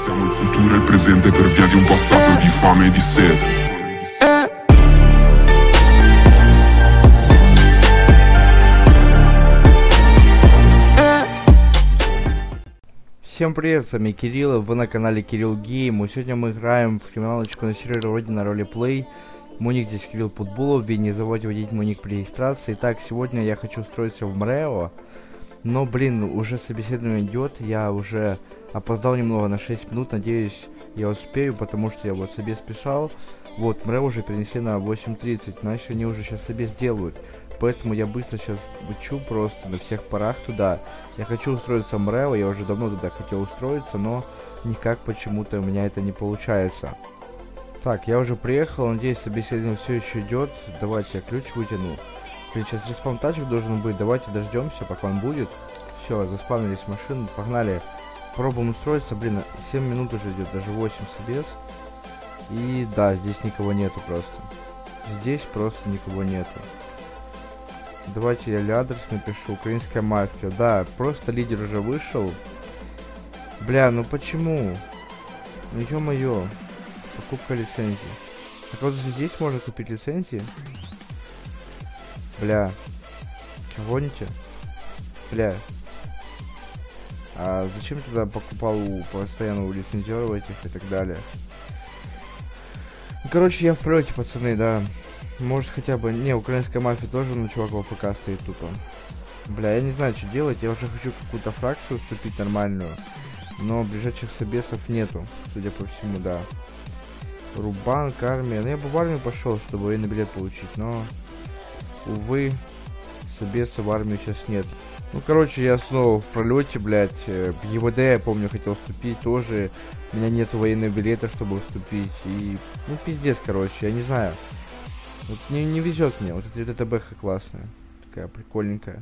Siamo il futuro e il presente per via di un passato di fame e di sete. Всем привет, с вами Кирилл, вы на канале Кирилл Гейм. Сегодня мы играем в криминалочку на сервере Родина Ролеплей. Мой ник здесь Кирилл Футболов, вы не забудьте вводить мой ник при регистрации. Итак, сегодня я хочу устроиться в МРЭО. Но, блин, уже собеседование идет, я уже опоздал немного на 6 минут, надеюсь, я успею, потому что я вот себе спешал. Вот, МРЭО уже перенесли на 8:30, иначе они уже сейчас себе сделают. Поэтому я быстро сейчас бычу просто на всех парах туда. Я хочу устроиться в МРЭО, я уже давно туда хотел устроиться, но никак почему-то у меня это не получается. Так, я уже приехал, надеюсь, собеседование все еще идет. Давайте я ключ вытяну. Блин, сейчас респаун тачек должен быть, давайте дождемся, пока он будет. Все, заспавнились машины, погнали. Пробуем устроиться, блин, 7 минут уже идет, даже 8 собес. И да, здесь никого нету просто. Здесь просто никого нету. Давайте я адрес напишу. Украинская мафия. Да, просто лидер уже вышел. Бля, ну почему? Ну ё-моё. Покупка лицензии. Так вот здесь можно купить лицензии? Бля. Чё, гоните? Бля. А зачем тогда покупал постоянно у лицензиоров этих и так далее? Ну, короче, я в пролете, пацаны, да. Может хотя бы... Не, украинская мафия тоже на чуваков ФК стоит тупо. Бля, я не знаю, что делать. Я уже хочу какую-то фракцию уступить нормальную. Но ближайших собесов нету, судя по всему, да. Рубанк, армия. Ну, я бы в армию пошел, чтобы военный билет получить, но... Увы, собеса в армию сейчас нет. Ну, короче, я снова в пролете, блядь. В ЕВД, я помню, хотел вступить тоже. У меня нету военного билета, чтобы вступить. И... Ну, пиздец, короче, я не знаю. Вот не везет мне. Вот эта бэха классная. Такая прикольненькая.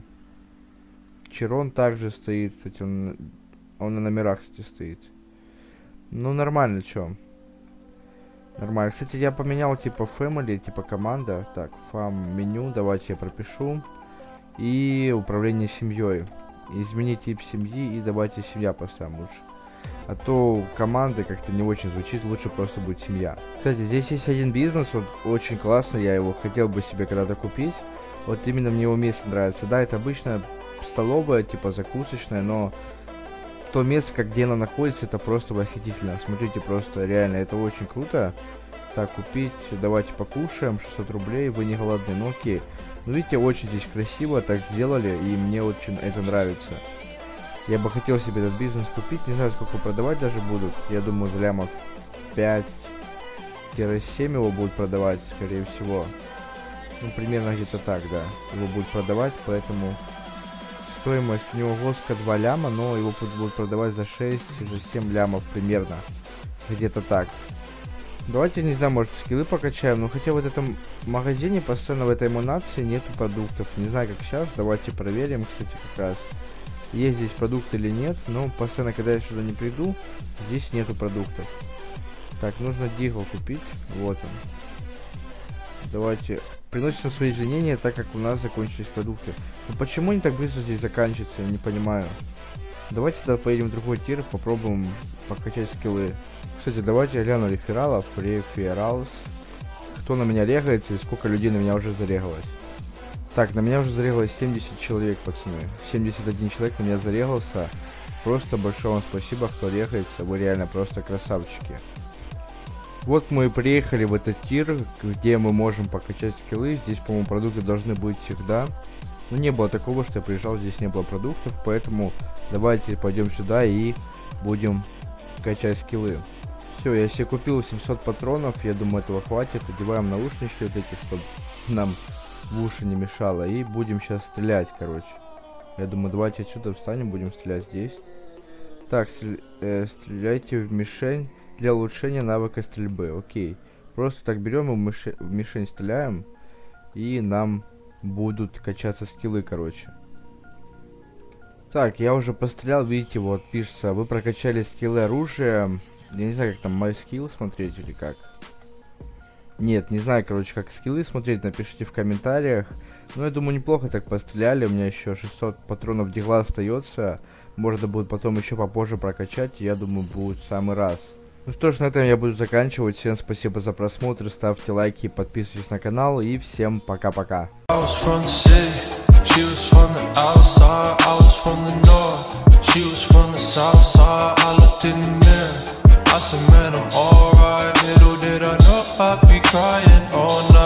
Чирон также стоит, кстати, он на номерах, кстати, стоит. Ну, нормально, чё. Нормально. Кстати, я поменял, типа, family, типа, команда. Так, фам, меню, давайте я пропишу. И управление семьей. Изменить тип семьи и давайте семья поставим лучше. А то команды как-то не очень звучит, лучше просто будет семья. Кстати, здесь есть один бизнес, вот очень классно, я его хотел бы себе когда-то купить. Вот именно мне его место нравится. Да, это обычная столовая, типа закусочная, но то место, где она находится, это просто восхитительно. Смотрите, просто реально, это очень круто. Так, купить, давайте покушаем, 600 рублей, вы не голодны, ну окей. Ну видите, очень здесь красиво так сделали, и мне очень это нравится. Я бы хотел себе этот бизнес купить, не знаю, сколько продавать даже будут. Я думаю, за лямов 5-7 его будут продавать, скорее всего. Ну, примерно где-то так, да. Его будут продавать, поэтому стоимость у него воска 2 ляма, но его будут продавать за 6, за 7 лямов примерно. Где-то так. Давайте, не знаю, может скиллы покачаем, но хотя в этом магазине постоянно в этой эмунации нету продуктов. Не знаю, как сейчас, давайте проверим, кстати, как раз. Есть здесь продукты или нет, но постоянно, когда я сюда не приду, здесь нету продуктов. Так, нужно дигл купить, вот он. Давайте, приносим свои извинения, так как у нас закончились продукты. Но почему они так быстро здесь заканчиваются, я не понимаю. Давайте тогда поедем в другой тир, попробуем покачать скиллы. Кстати, давайте я гляну рефералов, рефералс. Кто на меня регается и сколько людей на меня уже зарегалось. Так, на меня уже зарегалось 70 человек, пацаны. 71 человек на меня зарегался. Просто большое вам спасибо, кто регается. Вы реально просто красавчики. Вот мы и приехали в этот тир, где мы можем покачать скиллы. Здесь, по-моему, продукты должны быть всегда. Но не было такого, что я приезжал, здесь не было продуктов. Поэтому давайте пойдем сюда и будем качать скиллы. Все, я себе купил 700 патронов. Я думаю, этого хватит. Одеваем наушнички вот эти, чтобы нам в уши не мешало. И будем сейчас стрелять, короче. Я думаю, давайте отсюда встанем, будем стрелять здесь. Так, стреляйте в мишень для улучшения навыка стрельбы. Окей. Просто так берем и в мишень стреляем. И нам будут качаться скиллы, короче. Так, я уже пострелял, видите, вот пишется, вы прокачали скиллы оружия. Я не знаю, как там my skill смотреть или как. Нет, не знаю, короче, как скиллы смотреть, напишите в комментариях. Ну, я думаю, неплохо так постреляли, у меня еще 600 патронов дигла остается. можно будет потом еще попозже прокачать, я думаю, будет в самый раз. Ну что ж, на этом я буду заканчивать. Всем спасибо за просмотр, ставьте лайки, подписывайтесь на канал и всем пока-пока. She was from the outside, I was from the north. She was from the south side, I looked in the mirror. I said, man, I'm alright. Little did I know I'd be crying all night.